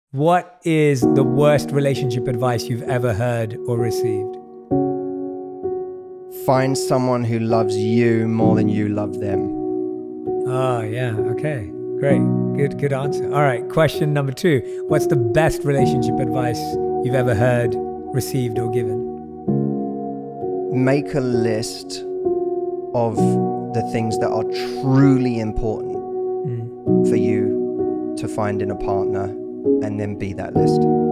What is the worst relationship advice you've ever heard or received? Find someone who loves you more than you love them. Oh, yeah. Okay. Great. Good answer. All right. Question number 2. What's the best relationship advice you've ever heard, received, or given? Make a list of the things that are truly important for you to find in a partner, and then be that list.